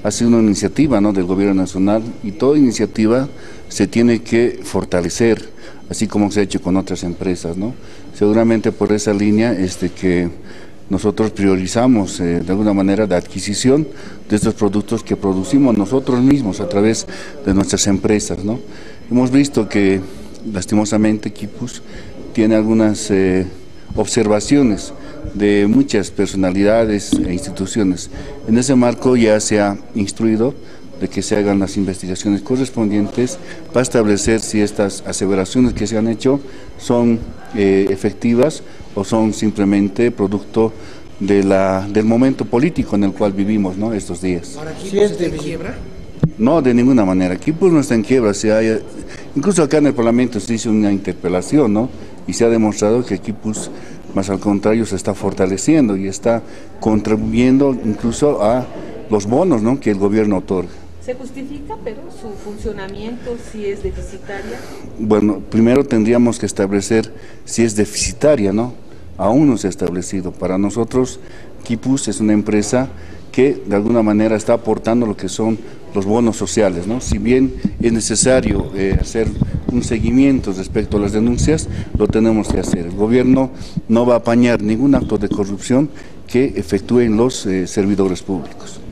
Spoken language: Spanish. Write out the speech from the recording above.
ha sido una iniciativa, ¿no?, del Gobierno Nacional, y toda iniciativa se tiene que fortalecer, así como se ha hecho con otras empresas, ¿no? Seguramente por esa línea que nosotros priorizamos de alguna manera la adquisición de estos productos que producimos nosotros mismos a través de nuestras empresas, ¿no? Hemos visto que lastimosamente Quipus tiene algunas observaciones de muchas personalidades e instituciones. En ese marco ya se ha instruido de que se hagan las investigaciones correspondientes para establecer si estas aseveraciones que se han hecho son efectivas o son simplemente producto del momento político en el cual vivimos, ¿no?, estos días. ¿Ahora Quipus está en quiebra? No, de ninguna manera. Quipus no está en quiebra. Incluso acá en el Parlamento se hizo una interpelación, ¿no?, y se ha demostrado que Quipus, más al contrario, se está fortaleciendo y está contribuyendo incluso a los bonos, ¿no?, que el gobierno otorga. ¿Se justifica, pero su funcionamiento si es deficitaria? Bueno, primero tendríamos que establecer si es deficitaria, ¿no? Aún no se ha establecido. Para nosotros, Quipus es una empresa que de alguna manera está aportando lo que son los bonos sociales, ¿no? Si bien es necesario hacer un seguimiento respecto a las denuncias, lo tenemos que hacer. El gobierno no va a apañar ningún acto de corrupción que efectúen los servidores públicos.